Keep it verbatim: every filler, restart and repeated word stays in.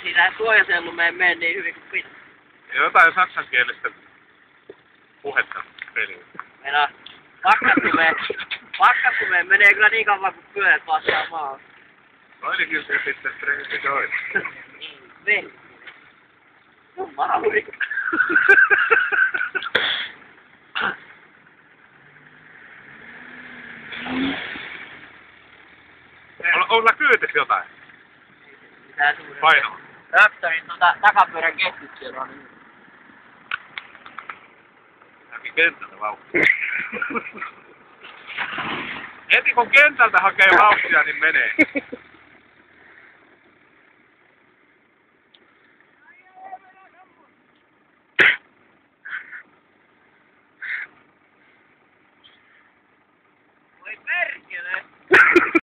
siinä suojasellumme mene niin hyvin kuin pitää. Jotain saksankielistä puhetta peliin. Meillä pakkastumeen, pakkastumeen menee kyllä niin kauan kuin pyöret vastaa maan. Toinikin se sitten strengi toinen. Niin. Jumalauta. On, on sulla kyytis jotain? Mitään suurempaa. Painoa. Raptorin tota, takapyörän keskitsiellä on niin. Näki kentältä vauhtia. Heti kun kentältä hakee vauhtia, niin menee.